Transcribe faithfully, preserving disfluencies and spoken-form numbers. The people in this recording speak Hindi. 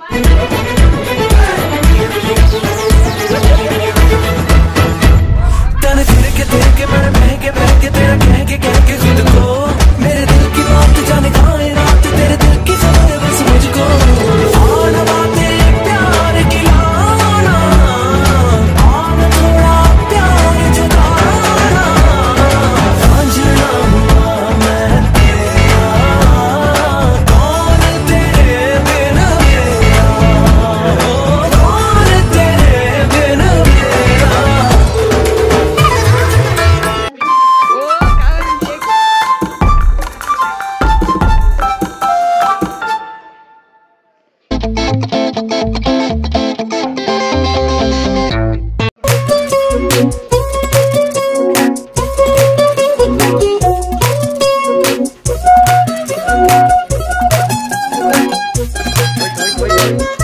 तने तेरे के तेरे के मैं महके महके तेरा कह के कह के खुद को मेरे दिल की बात जाने गाए रात तेरे दिल की खबर बस मुझको आना बातें प्यार की लाना आना थोड़ा प्यार जताना समझना हुआ मैं तेरा कौन तेरे बिन मेरा कौन तेरे बिन मेरा। Wait, wait, wait.